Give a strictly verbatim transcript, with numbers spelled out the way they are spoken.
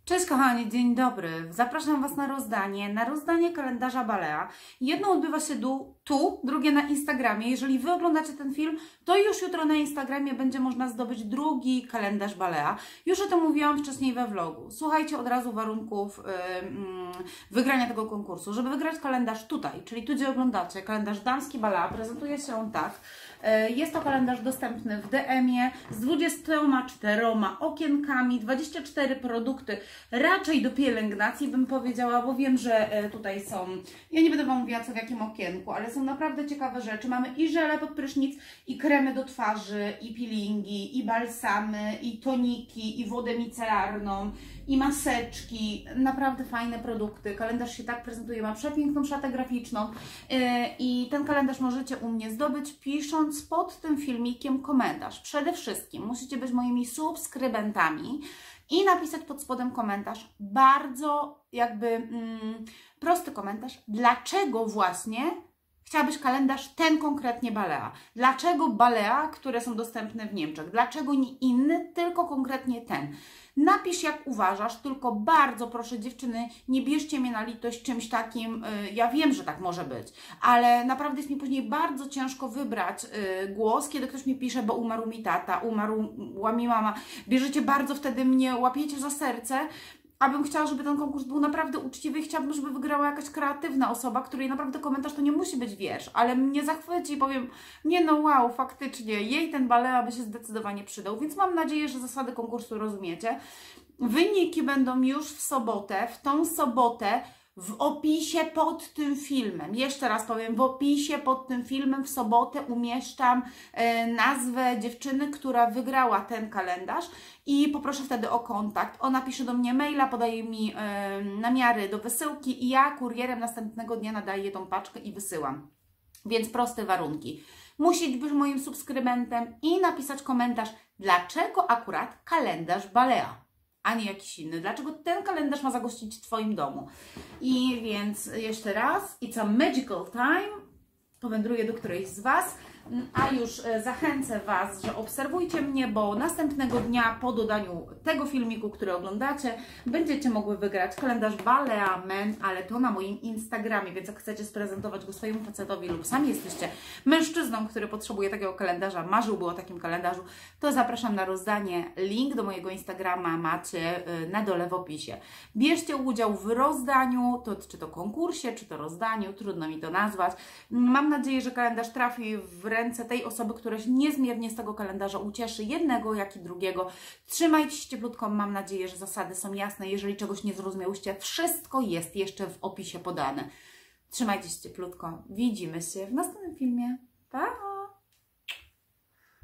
Cześć kochani, dzień dobry. Zapraszam Was na rozdanie, na rozdanie kalendarza Balea. Jedno odbywa się tu, drugie na Instagramie. Jeżeli Wy oglądacie ten film, to już jutro na Instagramie będzie można zdobyć drugi kalendarz Balea. Już o tym mówiłam wcześniej we vlogu. Słuchajcie od razu warunków yy, yy, wygrania tego konkursu. Żeby wygrać kalendarz tutaj, czyli tu gdzie oglądacie, kalendarz damski Balea, prezentuje się on tak. Jest to kalendarz dostępny w D M-ie z dwudziestoma czterema okienkami, dwudziestoma czterema produkty raczej do pielęgnacji bym powiedziała, bo wiem, że tutaj są, ja nie będę Wam mówiła co w jakim okienku, ale są naprawdę ciekawe rzeczy. Mamy i żele pod prysznic, i kremy do twarzy, i peelingi, i balsamy, i toniki, i wodę micelarną, i maseczki. Naprawdę fajne produkty. Kalendarz się tak prezentuje, ma przepiękną szatę graficzną i ten kalendarz możecie u mnie zdobyć pisząc pod tym filmikiem komentarz. Przede wszystkim musicie być moimi subskrybentami i napisać pod spodem komentarz, bardzo jakby mm, prosty komentarz, dlaczego właśnie chciałabyś kalendarz ten konkretnie Balea. Dlaczego Balea, które są dostępne w Niemczech? Dlaczego nie inny, tylko konkretnie ten? Napisz jak uważasz, tylko bardzo proszę dziewczyny, nie bierzcie mnie na litość czymś takim, yy, ja wiem, że tak może być, ale naprawdę jest mi później bardzo ciężko wybrać yy, głos, kiedy ktoś mi pisze, bo umarł mi tata, umarła mi mama. Bierzecie bardzo wtedy mnie, łapiecie za serce, abym chciała, żeby ten konkurs był naprawdę uczciwy i chciałabym, żeby wygrała jakaś kreatywna osoba, której naprawdę komentarz to nie musi być wiersz, ale mnie zachwyci i powiem, nie no wow, faktycznie, jej ten Balea by się zdecydowanie przydał, więc mam nadzieję, że zasady konkursu rozumiecie. Wyniki będą już w sobotę, w tą sobotę, w opisie pod tym filmem. Jeszcze raz powiem, w opisie pod tym filmem w sobotę umieszczam e, nazwę dziewczyny, która wygrała ten kalendarz i poproszę wtedy o kontakt. Ona pisze do mnie maila, podaje mi e, namiary do wysyłki i ja kurierem następnego dnia nadaję tą paczkę i wysyłam. Więc proste warunki. Musisz być moim subskrybentem i napisać komentarz, dlaczego akurat kalendarz Balea, a nie jakiś inny. Dlaczego ten kalendarz ma zagościć w Twoim domu? I więc jeszcze raz, it's a magical time. Powędruję do którejś z Was, a już zachęcę Was, że obserwujcie mnie, bo następnego dnia po dodaniu tego filmiku, który oglądacie, będziecie mogły wygrać kalendarz Balea Men, ale to na moim Instagramie, więc jak chcecie sprezentować go swojemu facetowi lub sami jesteście mężczyzną, który potrzebuje takiego kalendarza, marzyłby o takim kalendarzu, to zapraszam na rozdanie. Link do mojego Instagrama macie na dole w opisie. Bierzcie udział w rozdaniu, to, czy to konkursie, czy to rozdaniu, trudno mi to nazwać. Mam nadzieję, że kalendarz trafi w ręce tej osoby, która się niezmiernie z tego kalendarza ucieszy, jednego jak i drugiego. Trzymajcie się cieplutko, mam nadzieję, że zasady są jasne. Jeżeli czegoś nie zrozumiałyście, wszystko jest jeszcze w opisie podane. Trzymajcie się cieplutko, widzimy się w następnym filmie.